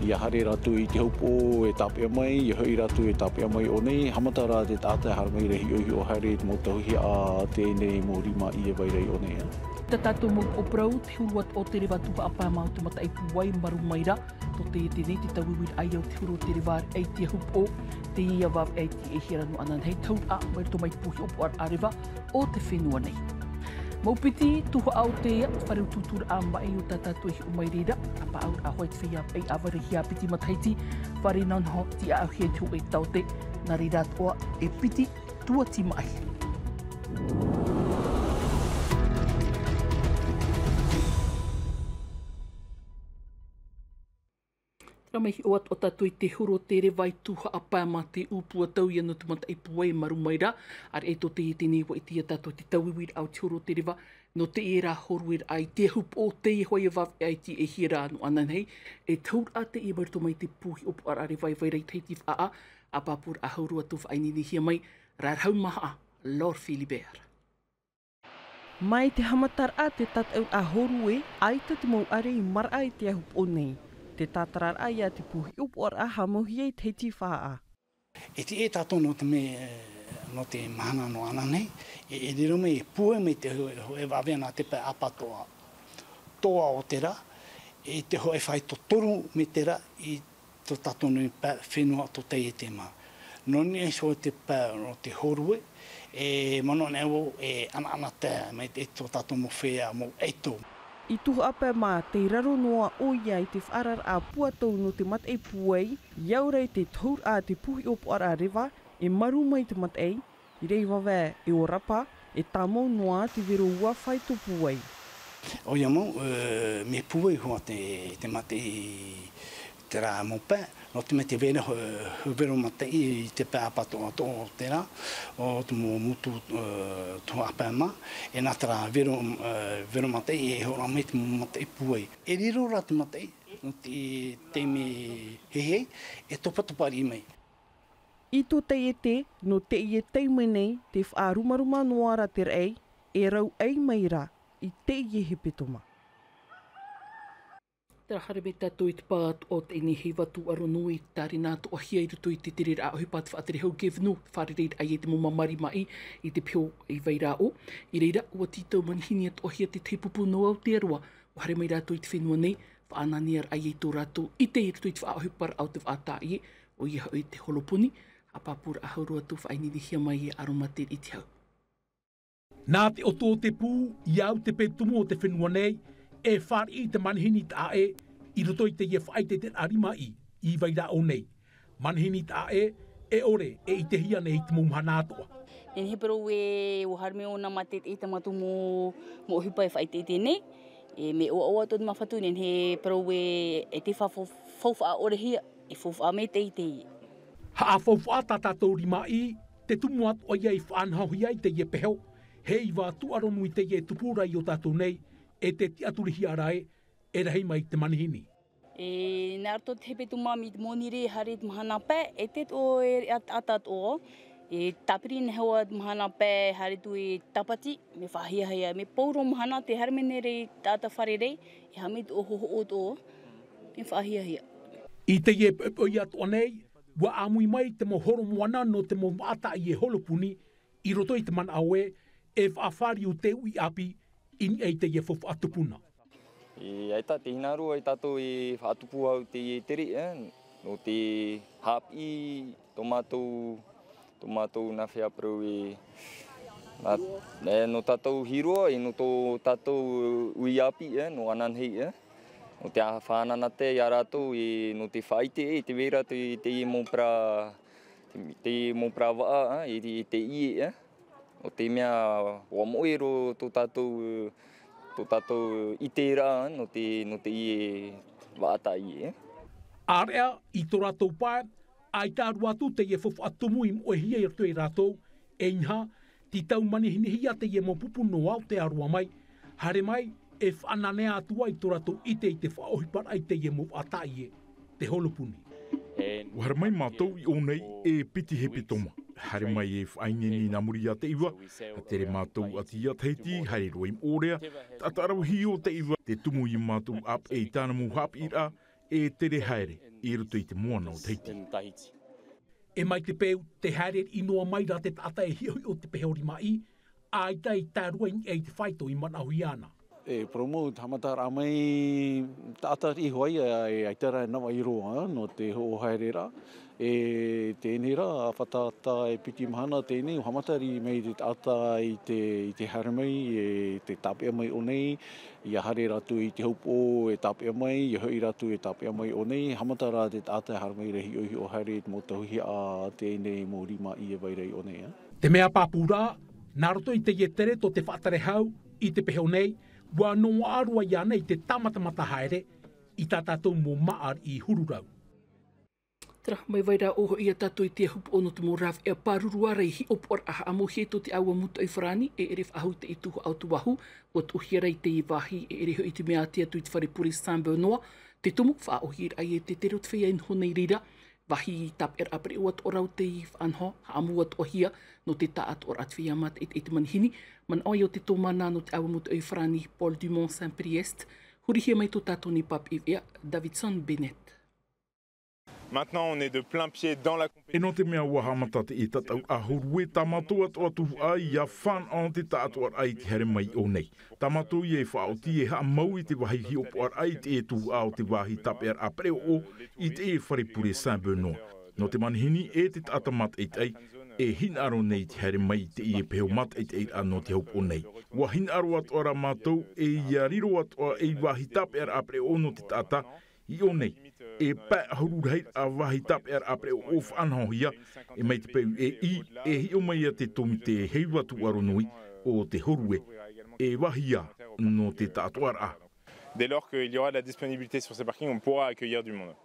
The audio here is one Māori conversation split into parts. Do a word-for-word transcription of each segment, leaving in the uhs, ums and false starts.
Ia hare ratu I te haupo e tapia mai, ia hoi ratu e tapia mai o nei, hamata rā te tātai haramai rehi ohi o haere mō tauhi a tēnei mō rima I e wairei o nei. Ta tātou mō o prau, te huruat o te rewa tuha apā mau te mata eipu wai maru maira, to te te nei te tauiwir ai au te huru o te rewa ei te hupo, te ia waw ei te e hira no anan hei tau a mai to mai puhi opo ar arewa o te whenua nei. Maupiti, tuha au te ia, whareu tutura a mai o ta tātou i umai reira, apa au a hoi te whia ei awara hia piti mataiti, whare nanho ti a au hia tu e taute, nā reira toa e piti tua ti mai. Ramahi o at o tātou I te huro te rewai tuha a pāma te upua tau ia no te mata I puai maru maira. Ar e to te e te newa I te tātou te tauiwir au te huro te rewa. No te e rā horuir ai te hup o te e hoi e waw ai te e hira no anan hei. E taur a te e marito mai te puhi opu ar are vai vai rei teitif a a. A pāpura a haurua tuwha ainini hia mai. Rār hau maha, Lord Philibert. Mai te hamatar a te tatau a horue, ai te te mau are I mara I te ahup o nei. Te tātarar ai a te puhi upo ar a hamohi ei te ti whaa. E te e tātou no te me, no te mahana no ana nei, e, e riro me e pue me te hoe, hoe wawena te pai apatoa toa o te ra, e te hoe whai to toru me te ra I to tātou no pai whenua to te e te mā. Noni e so te pai no te horue, e mano newo e ana ana te me te to tātou mo whea mo eito. I tuhu apa mā te raro noa o ia I te wharar a puatou no te mat ei puei, iau rei te taur a te puhi opo ar a rewa, e maru mai te mat ei, I rei wawe e o rapa, e tāmau noa te vero ua whai to puei. O ia mau, uh, me puei hoa te, te mat ei te rā mo pē, no te me te vena hu vero mate I te pē apatoa to o te rā, o te mo mutu uh, to apā mā, e nā te rā vero, uh, vero mate I e hora me te mate I puei. E riro rā te mate I, no te te me hehei, e topa topari mai. I tō te e te, no te I e tei mai nei, te whaarumaruma noara te rei, e rau ei mai rā, I te I e he petoma. Tera hare me tātou I te pāt o te ene hei watu aro nui tāri nā to ahia I rutu I te tere rā ohi pāt whaatere hau gevnu whare reira ai e te momamari mai I te pio I vai rā o. I reira ua titau manihini at ohia te teipupu no au te aroa o hare mai rātou I te whenua nei whaanani ar ai e tō rātou I te I rutu I te wha ohi par au te whaata I e o iha o I te holopuni a pāpura a haurua tō whainini hia mai e aromater I te hau. Nā te oto o te pū, I au te petumu o te whenua nei, e whare I te manihini tā e, I roto I te ia whaite te arima I, I vaira o nei. Manihini tā e, e ore, e I te hia nei te mumhana atoa. Nen he pero e o harme o na mate I te matu mo mo hipa e whaite I te nei, e me o oa tō te mawhatu, nen he pero e e te whawha ore hia, e whawha me te I te I. Ha a whawha tā tātou rima I, te tumu atoa ia I whaanhauhi ai te ia peheo, he I wā tuaronu I te ia tupurai o tātou nei, e te ti aturihi arae, e rahi mai te manihini. E nā rato te hepe tu mami te monire hare te mahana pē, e te to e atat o, e tapiri ne hewa te mahana pē hare tu e tapati, me whahia hea, me pauro mahana te harmene rei tāta whare rei, e hame tu o hoho o to, me whahia hea. I te ie pēpoi atoa nei, wa amui mai te mo horo moana no te mo maata I e holopuni, I roto I te man aue, e whaafari o te ui api, ini ei te ie whawha atupuna. I aita te hinaro ai tātou I whaatupu au te ie tere, eh? No te hapi, tomatou, tomatou na whea prau e... No tātou hiroa, e no tō tātou ui api, eh? No anan hei, eh? No te whanana te ia rātou, e no te whaite, e te vera te, te ie mōpra, te mōpra waa, eh? E te ie, eh? O te mea o moero tō tātou, tō tātou I te rā, no te, no te ie wāta ie. Ārea, I tō rātou pāe, ai tā ruatu te ie whawha atumu I moe hia I rato I rātou, e inha, ti tau manihini hia te ie mo pupu no au te arua mai, hare mai, e whananea atua I tō rātou I te I te whaohipara ai te ie mo wāta ie, te holopuni. Hare mai mātou I o nei e piti he pitoma. Hare mai e whaingeni nā muri a te iwa, a tere mātou ati a teiti, hare roi morea, tatarau hi o te iwa, te tumu I mātou ap e tāna mu hap ira, e tere haere i ruto i te moana o teiti. E mai te peu, te haere i noa mai ra te tata e hioi o te peheori mai, a i tai tārua i te whaito i mana hui ana. E promote hamatara mai tata i hoai e aitara nawa i roa no te ho haerera. E tēnei rā, a whatata e piti mahana tēnei, o hamatari mei te tata i te, i te haramai, e te tapea mai o nei, i a hare ratu i te haupo e tapea mai, i hoi ratu e tapea mai o nei, hamatara te tata e haramai rehi ohi o haere mo tahuhi a tēnei mō rima i e wairei o nei. Te mea pāpūrā, nā roto i te ietere to te whaatare hau, i te peheo nei, wa noa arua i ana i te tamatamata haere, i tā tātou mō maar i hururau. Tara, mai waira oho ia tātou i te hupu ono te mō raf e pārurua rei hi opor aha amo heto te aua mutu ai wharani e ere whahu te i tuhu au tuwahu o te uhiara i te i wahi e ere ho i te mea atia tu i te wharepuri Sambo noa te tumu wha ohir ai e te tero te whea in honei rira wahi i tap er apre uat orau te i whanho ha amu at ohia no te taat or atwhia mat e te manhini man oi o te tōmana no te aua mutu ai wharani Paul Dumont Saint-Priest hurihia mai tō tātou ni pap i ea Davidson Bennett. Maintenant, on est de plein pied dans la compétition. E no te mea ua hamata te i tatau a hurue tamatua toa tuhu ai ia whan on te tātua ai te here mai o nei. Tamatua i e whaoti e ha mau i te wahi hi opo ar ai te e tuhu au te wahi tape ar apreo o i te e wharepure Saint-Bernard. No te manhini e te tata mat eit ai e hin aro nei te here mai te i e peheo mat eit eit anō te haup o nei. Wa hin aro at ora mātou e ia riro at o e wahi tape ar apreo no te tata i o nei. E pā hururhei a wahi tape ar apre o of anhohia e mai te peu e i e hi o mai a te tomi te heiwatu aronui o te hurue e wahia no te tātuar a. Dès lors qu'il y aura de la disponibilité sur ces parkings, on pourra accueillir du monde.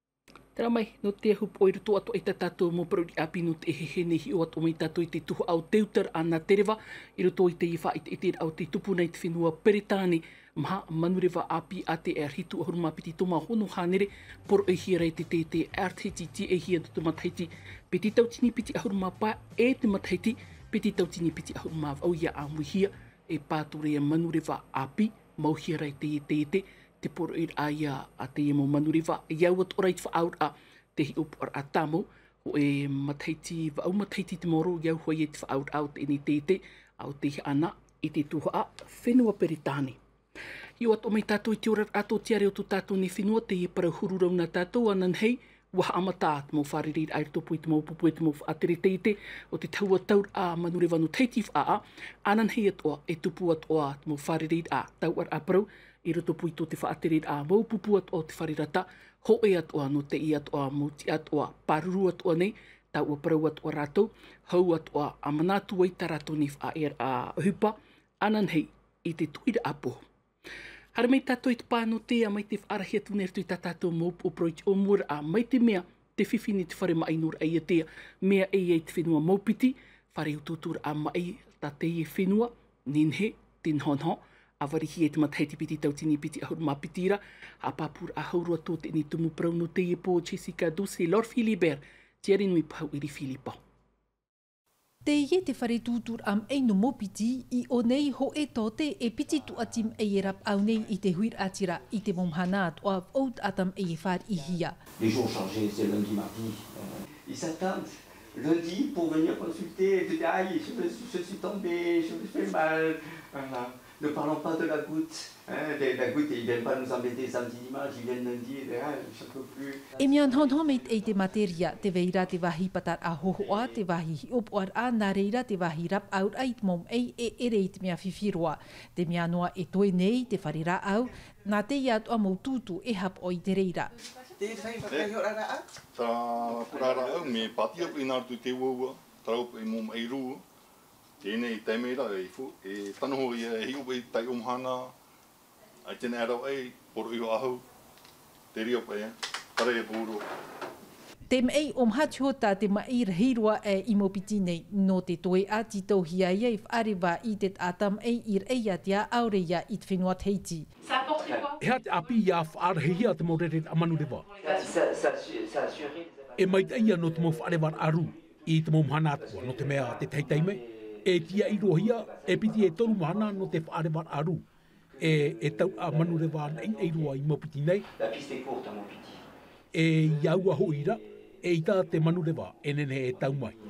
Tera mai, no te hupo i ruto ato i ta tātou mō prauri api no te hehe nehi o ato mai tātou i te tuhu au teutar ana terewa i ruto i te iwha i te iter au te tupu nei te whenua Peretāne maha manurewa api a te er hitu ahuruma piti toma hono hanere por e hia rei te te te artiti ti e hia te mataiti piti tautini piti ahuruma pa e te mataiti piti tautini piti ahuruma au ia a muhia e pāture e manurewa api mau hia rei te te te te poro ir a ia a te e mo manurewa iau at orait wha aur a te hi upo ar a tamo o e mataiti wa au mataiti te moro iau hoi e te wha aur au te ni te te au te hi ana i te tuha a whenua Peretāne. Iu ato mai tātou i te ora ato tiare o tō tātou ni whenua te e parau hururau nā tātou anan hei waha amata te mō wharerir air topu i te mō pupu i te mō atere teite o te taua taur a manurewa no teitif a a anan hei atoa e tupu atoa te mō wharerir a tau ar a parau i roto pui tō te whaaterir a mō pupu atoa te wharirata ho e atoa no te i atoa mō ti atoa paruru atoa nei tau a parau atoa rātou hau atoa a manatu ai ta rātou ni wha er a hupa anan hei i te tuira apo. Hara mai tātou i te pāno te a mai te whaarahia tuner tu i tā tātou mōp o proiti o mura a mai te mea te whiwhini te whare mai nura ai a tea mea ei ei te whenua mōpiti whare u tūtura a mai tā te i whenua ninhe, tin honho a warihi e te mataiti piti tautini piti ahuruma pitira a pāpura a haurua tō te ni tumu prau no te e pō Jessica Duce Lor Philibert tiare nui pau iri Filipa. Te ie te whare tūtur am ei no mopiti i o nei ho e tote e piti tu atim e e rap au nei i te huir atira i te momhana o av out atam e e whar i hia. Les jours chargés, c'est lundi, mardi. Euh, ils s'attendent lundi pour venir consulter et te dire « Aïe, je, me, je suis tombé, je me fais mal. » Voilà. Ne parlons pas de la goutte. Hein, de la goutte, ils ne viennent pas nous embêter samedi, dimanche, ils viennent lundi, et ah, je ne peux plus. E mian hon homeit e te materia, te veira te wahi patar a hohoa, te wahi opoar a nā reira te wahi rap aur ait mom ei e ere i te mea whiwhiroa. Te mea noa e toi nei, te wharira au, nā te ia toa mou tūtu e hap o i te reira. Te whai whakahorara au? Tā purara au, me pati au i nārtu te uaua, traup e mom ei rū. Tēnei i taimeira e fu, e tanoho i e hiu i tai umhana, ai tēnei arau ei, poro iho ahau, te rio pai, pare e pūro. Te mei om hatuhota te maira hirua e imopiti nei, no te toe a titau hia ia i wharewa i te atam e ir eia te a aureia i te whenua teiti. Hea te api ia whaarehia te moreret a manurewa. E mai te ia no te mo wharewa aru, i te mo mhana atua no te mea te teiteime, e tia i rohia, e piti e toru mana no te whaarewa aru. e, e tau a manu le wāna i ei rua i Maupiti nei. La piste est courte à Maupiti. E iau a hoira, e i tā te manu le wā, e nene e tau mai.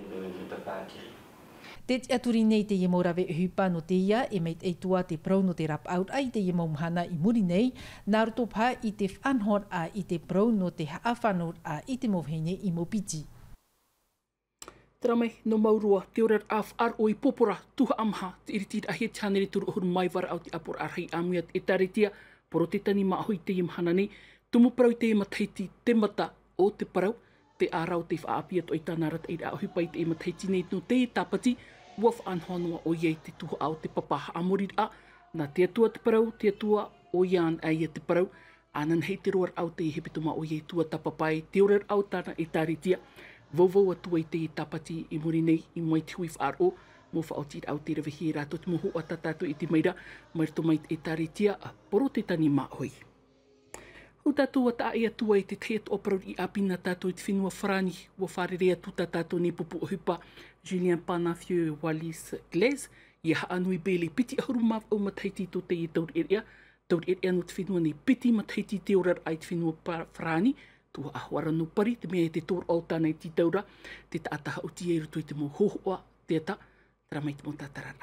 Te aturi nei te iemorawe hupa no te ia, e meit e tua te prau no te rap out ai te iemoumhana i muri nei, nā roto pā i te whanhor a i te prau no te haawhanor a i te mowhene i Maupiti. Tera mai, no maurua, te ora af ar o i popora, tuha amha, te iritir a he tāneri turu ahuru mai wara au te apor arhei amuat e taretia, poro te tani maa hoi te imhana nei, tumu parau te imataiti te mata o te parau, te ārau te whaapia to i tāna rata i a hupai te imataiti nei no te tāpati, waf anhonoa o iei te tuha au te papaha amorir a, nā te atua te parau, te atua o ian a ia te parau, anan hei te roar au te i hepituma o iei tua tapapai, te orar au tāna e tāretia, Vauvau atua i te tapati i muri nei i mai te hui whaaro, mō whaotir au te rewehi e rātou te mohu o tatatu i te meira, mairto mai e tāretia a poro te tani māhoi. Hau tātou a taa e atua i te teat oparau i apina tātou i te whenua wharani, ua wharerea tuta tātou ni pupu o hupa, Julien Panafieu Wallis Glaise, i ha anui bēle piti ahuru maaf au mataiti tō te i taur erea, taur erea no te whenua nei piti mataiti te orar ai te whenua wharani, tua ahwara no pari, te mea te tōr au tānei ti taura, te tātaha o ti e rutu i te mō hohoa, te ata, tera mai te mō tātarara.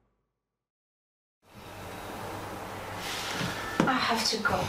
I have to go.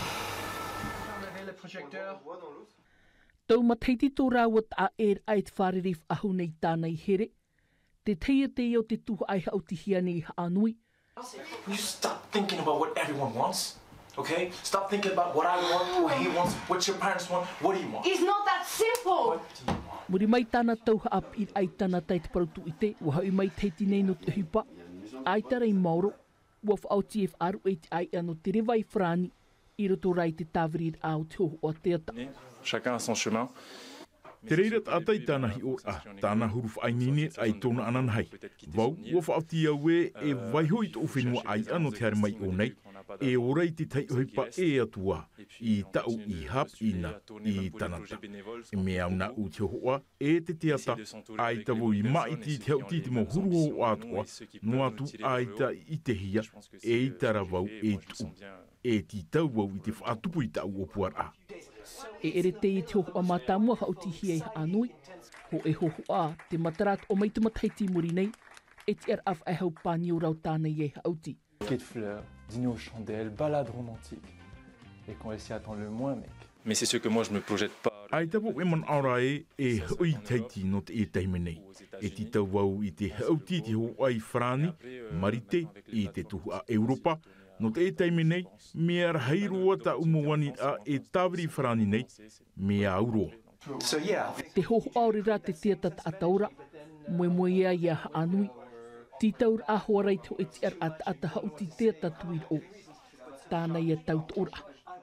Tau mataiti tō rāwat a er ai te wharerif ahu nei tānei here, te teia te o te tuha ai hau ti hia nei anui. You stop thinking about what everyone wants. Okay? Stop thinking about what I want, what he wants, what your parents want. What do you want? It's not that simple. Muri mai tāna tauha ap i ai tāna tai te parautu i te, wa hau mai teiti nei no te hupa. Ai tara i Mauro, wa whaauti e whaaru e te ai ano te rewai whrani, i roto rai te tāwiri au te hoho o te ata. Chacun a son chemin. Te reirat atai tāna hi o a, tāna huruf ai nini ai tōna anan hai. Vau, ua whaoti au e e waihoi tō whenua ai ano te hare mai o nei, e orei te tai ohipa e atua, i tau i hap ina, i tanata. E mea una u te hoa, e te te ata, ai tawo i mai ti te hau ti te mo huru o atua, no atu ai ta i te hia, e i tara wau e tu. E ti tau wau i te whaatupu i tau o puara. E ere te i te hohoa mātāmua hauti hiei anui, ho e hohoa te matarat o mai te mataiti muri nei, e te ar af ai hau pāni o rau tāna i e hauti. Bouquet de fleurs, dîner aux chandelles, balade romantique. Et quand elle s'y attend le moins, mec. Mais c'est ce que moi je me projette pas. Ai tawo e man ara e e hui teiti no te e teime nei. E ti tau wau i te hauti te ho ai Frani, Marite, i te tuhu a Europa, no te e teime nei, mea raheirua ta umuwani a e tawiri Frani nei, mea auro. So yeah. Te hoho aurira te tiata ta ataura, moe moe ia ia anui, ti taur a hoarai te o e ti ar at ata hauti tiata tuir o. Tāna ia taut ora.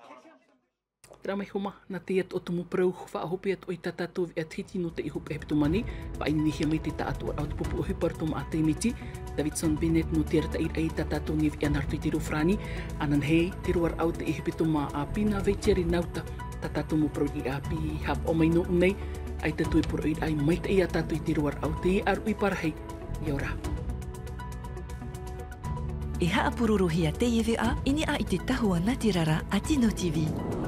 Tera mai homa, na te at o tumu prau wha ahope at o i tatatovi at hiti no te ihope hepitu mani, pa ini nihia mai te taatu ar au te popu o hipartum a te miti, Davidson Bennett no te rata ir ai tatato ni vi anartu i te rofrani, anan hei te roar au te ihipituma a pina veitiari nauta, tatato mo prau i api hap o mai no unei, ai tatu i puro i ai mai te i atatu i te roar au te i aru i parahei, iora. E haa pururu hia te iwi a, ini a i te tahua Natirara a Tino T V.